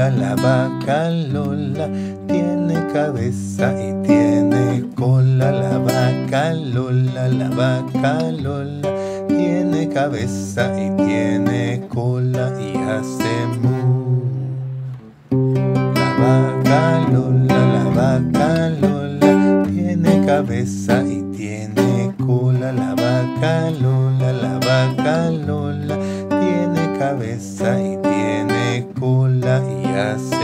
Lola, la vaca Lola, tiene cabeza y tiene cola. La vaca Lola, la vaca Lola, tiene cabeza y tiene cola y hace mu. La vaca Lola, la vaca Lola, tiene cabeza y tiene cola. La vaca Lola, la vaca Lola, tiene cabeza y tiene cola y hace